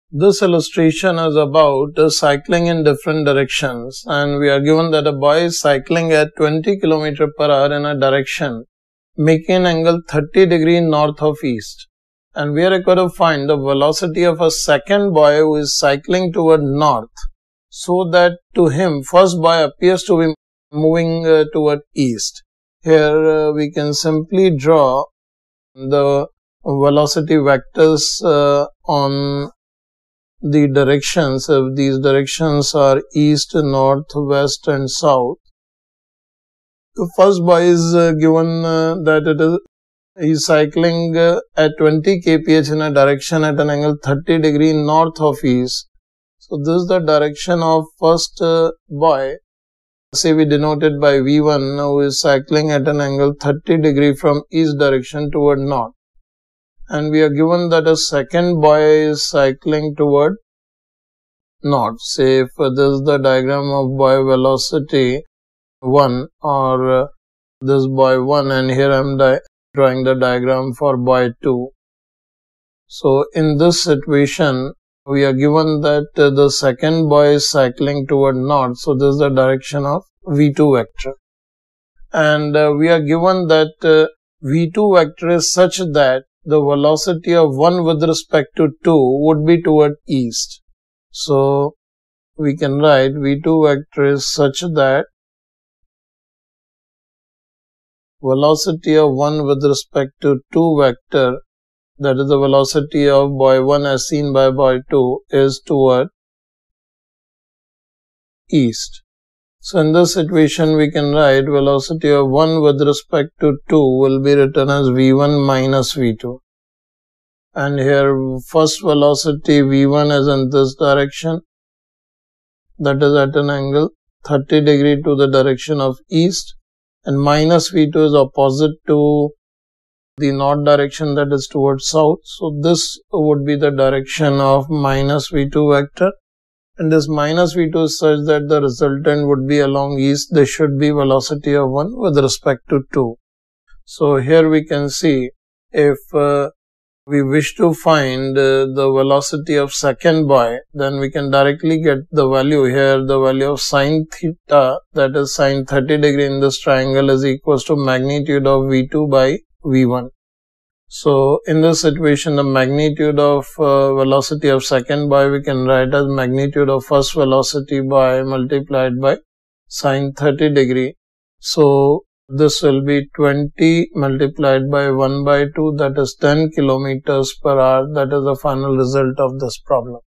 This illustration is about cycling in different directions, and we are given that a boy is cycling at 20 km per hour in a direction making an angle 30 degrees north of east, and we are required to find the velocity of a second boy who is cycling toward north, so that to him first boy appears to be moving toward east. Here we can simply draw the velocity vectors on the directions. If these directions are east, north, west and south, the first boy is given that he is cycling at 20 kph in a direction at an angle 30 degrees north of east. So this is the direction of first boy. Say we denote it by V1, who is cycling at an angle 30 degrees from east direction toward north. And we are given that a second boy is cycling toward north. Say if this is the diagram of boy velocity 1 or this boy 1, and here I am drawing the diagram for boy 2. So in this situation we are given that the second boy is cycling toward north. So this is the direction of V2 vector. And we are given that V2 vector is such that the velocity of 1 with respect to 2 would be toward east. So we can write V2 vector is such that velocity of 1 with respect to 2 vector, that is the velocity of boy 1 as seen by boy 2, is toward east. So in this situation we can write velocity of 1 with respect to 2 will be written as V1 minus V2. And here first velocity V1 is in this direction, that is at an angle 30 degrees to the direction of east, and minus V2 is opposite to the north direction, that is towards south. So this would be the direction of minus V2 vector, and this minus V2 is such that the resultant would be along east. This should be velocity of 1 with respect to 2. So here we can see if we wish to find the velocity of second boy, then we can directly get the value here. The value of sine theta, that is sine 30 degrees in this triangle, is equals to magnitude of V2 by V1. So in this situation the magnitude of velocity of second boy we can write as magnitude of first velocity boy multiplied by sine 30 degrees. So this will be 20 multiplied by 1 by 2, that is 10 kilometers per hour. That is the final result of this problem.